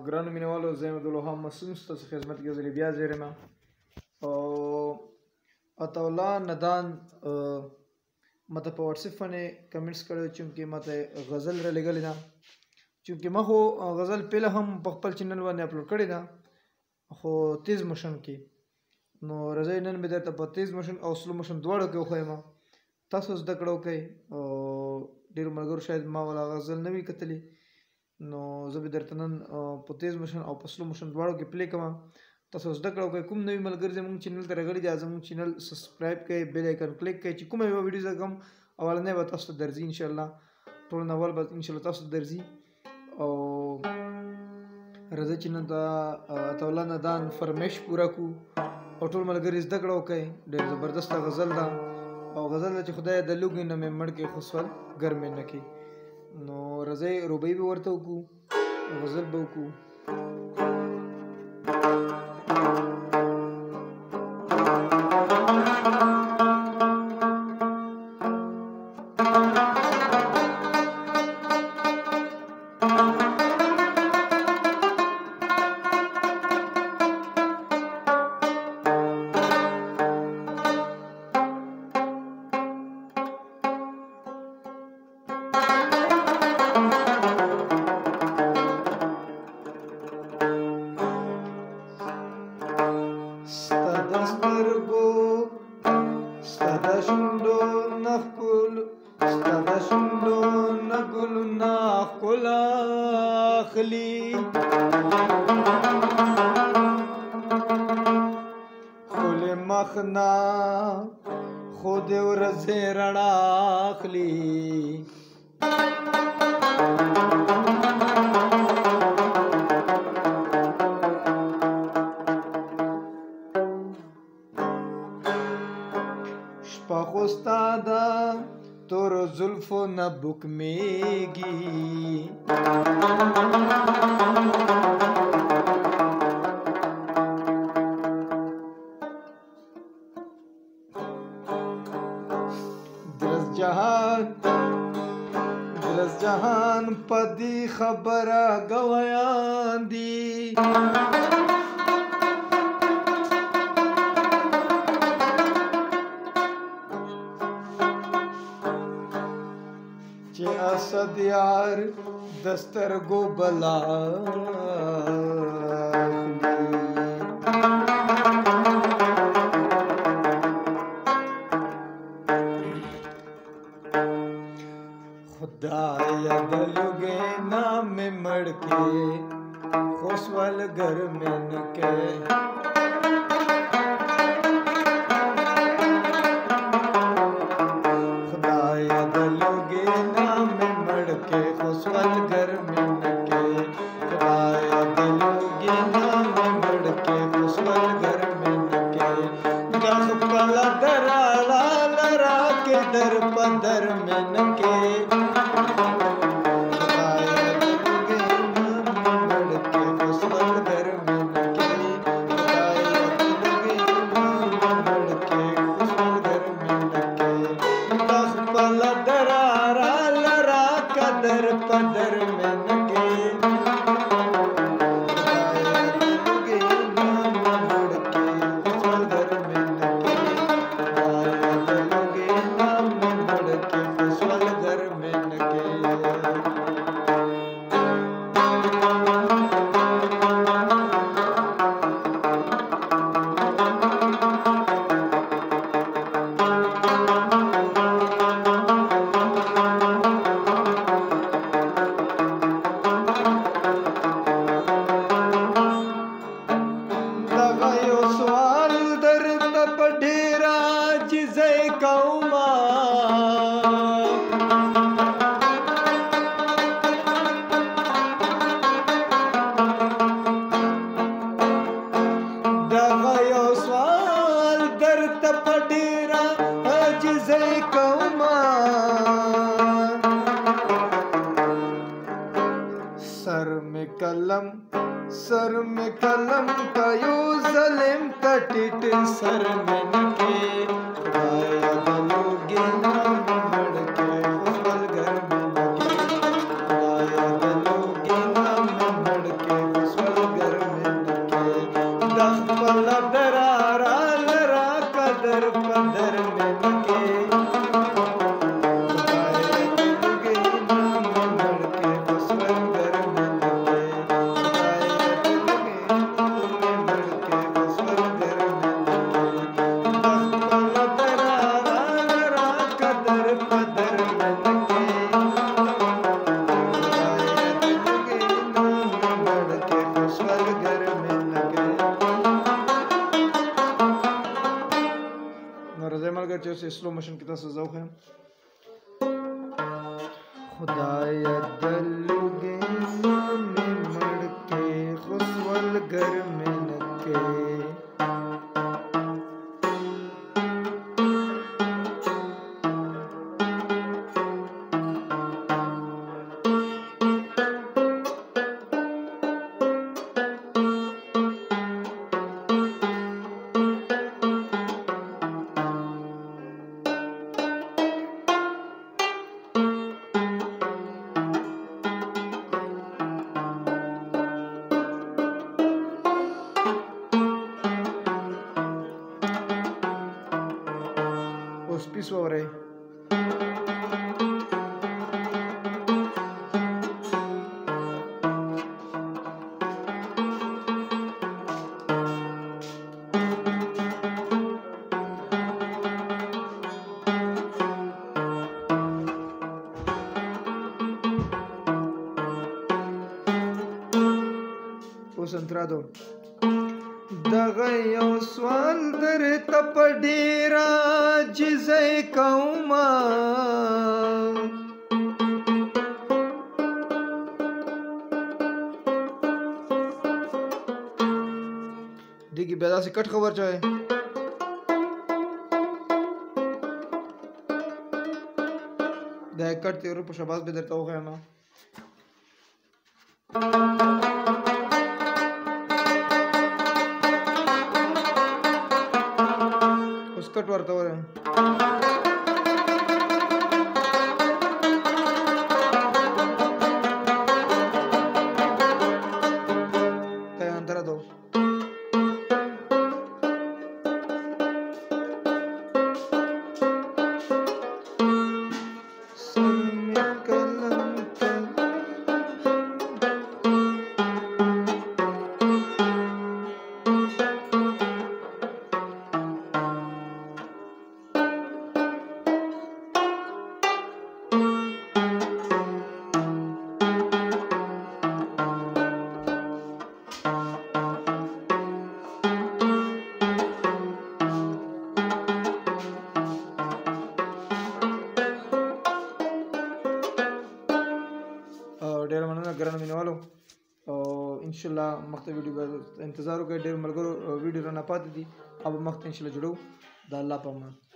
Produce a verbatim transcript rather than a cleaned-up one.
ګرانو مینوالو زه یم عبدالوهاب مسعود ستاسو خدمت کې یو ځلې بیا زه یم او عطاالله ندان ماته په واتساپ باندې کمنټس کړی چونکې ماته غزل را لېږلې ده چونکې ما خو غزل پهله هم په خپل چینل باندې اپلوډ کړې ده خو تیز موشن کې نو راځئ نن مې درته په تیز موشن او سلو موشن دواړو کې وښیم تاسو زده کړه وکئ او ډېرو ملګرو شاید ما والا غزل نه وي کتلې نو زه به درته نن په تیز موشن او په سلو موشن دواړو کې پلی کوم تاسو زده کړه وکئ کوم نوي ملګري زموږ چینل ته راغلي دي زموږ چینل سبسکرایب کړئ بیل آیکن کلیک کړئ چې کومه یوه ویډیو زه کوم اولنۍ به تاسو ته درځي انشاءالله ټول نه اول به انشاءالله تاسو ته درځي او راځئ چې نن د عطاالله ندان فرمایش پوره کړو او ټول ملګري زده کړه وکئ ډېر زبردسته غزل ده او غزل ده چې خدای د لوګي نه مې مړ کړي خو سول ګرمې نه کړي نو راځئ روبۍ به ورته وکړو غزل به وکړو مخنا خود ورځې رڼا اخلي شپه خو ستا ده تورو زلفو نه بوکمیږي جهان درس جهان پدی خبره گویان دی چې اسد یار دسترګو بلا خدایا دلوگے نام مڑ کے خوشوال گھر میں نکے خدایا دلوگے نام مڑ کے خوشوال گھر میں نکے خدایا دلوگے نام مڑ کے خوشوال گھر میں نکے گخ پلا درالا لرا کے در پدر میں نکے पदर में नके के नाम के पदर में नके के नाम के पदर में नके सर में कलम सर में कलम का यू ज़लिम का टिट सर में नके खुदाया दलोगे नाम मड़ के खुशबल घर में नके खुदाया दलोगे नाम मड़ के खुशबल چې اوس سلو موشن کې تاسو زه وښیم. خدایا دلوګې ما مې مړ کې خسولګر مې نه کې اوس پیس وورئ. اوس انترادو دغه یو سوال درته په ډېر عاجزۍ کومه دیګي بیا داسې کټ خبر چوئ دا کټ تیرو په شباز به درته وښیم. اوس کټ ورته ووایم. ته یې انتره دو ډېره مننه ګرانو مینوالو او انشاءالله مخته ویډیو به انتظار وکړئ. ډېر ملګرو ویډیو رانه پاتې دي او مخته انشاءالله جوړو. د الله په امان.